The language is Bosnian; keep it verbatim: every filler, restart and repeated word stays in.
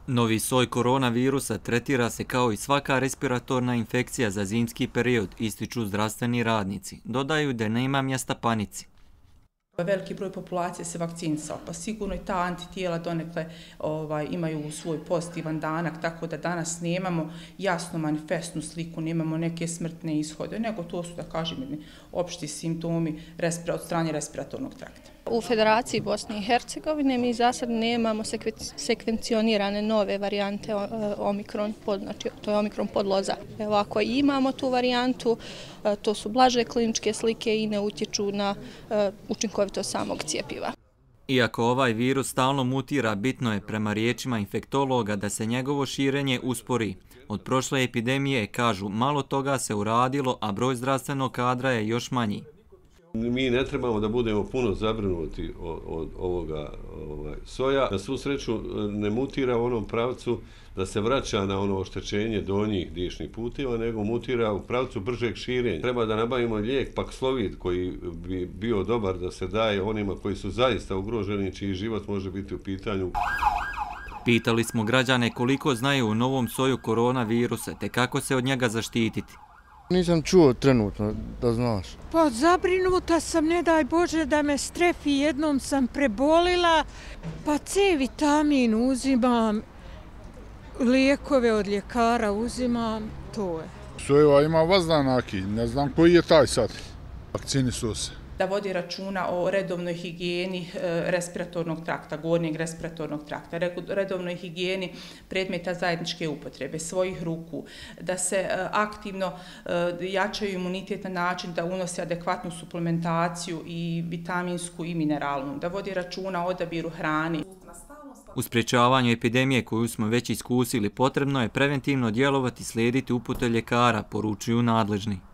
Novi soj koronavirusa tretira se kao i svaka respiratorna infekcija za zimski period, ističu zdravstveni radnici. Dodaju da nema mjesta panici. Veliki broj populacije se vakcinisao, pa sigurno i ta antitijela donekle ovaj, imaju svoj pozitivan danak, tako da danas nemamo jasno manifestnu sliku, nemamo neke smrtne ishode, nego to su, da kažem, opšti simptomi od strane respiratornog trakta. U Federaciji Bosne i Hercegovine mi za sad nemamo sekvencionirane nove varijante Omikron, znači to je Omikron podloza. Evo, ako imamo tu varijantu, to su blaže kliničke slike i ne utječu na učinkovitost samog cijepiva. Iako ovaj virus stalno mutira, bitno je prema riječima infektologa da se njegovo širenje uspori. Od prošle epidemije, kažu, malo toga se uradilo, a broj zdravstvenog kadra je još manji. Mi ne trebamo da budemo puno zabrinuti od ovoga soja. Na svu sreću ne mutira u onom pravcu da se vraća na ono oštećenje donjih dišnih puteva, nego mutira u pravcu bržeg širenja. Treba da nabavimo lijek Paxlovid koji bi bio dobar da se daje onima koji su zaista ugroženi, čiji život može biti u pitanju. Pitali smo građane koliko znaju o novom soju koronavirusa te kako se od njega zaštititi. Nisam čuo trenutno, da znaš. Pa zabrinuta sam, ne daj Bože da me strefi, jednom sam prebolila, pa C vitamin uzimam, lijekove od ljekara uzimam, to je. Sojeva ima vazdanaki, ne znam koji je taj sad, vakcini su se. Da vodi računa o redovnoj higijeni respiratornog trakta, gornjeg respiratornog trakta, redovnoj higijeni predmeta zajedničke upotrebe, svojih ruku, da se aktivno jačaju imunitet na način da unose adekvatnu suplementaciju i vitaminsku i mineralnu, da vodi računa o odabiru hrani. U sprječavanju epidemije koju smo već iskusili, potrebno je preventivno djelovati i slijediti upute ljekara, poručuju nadležni.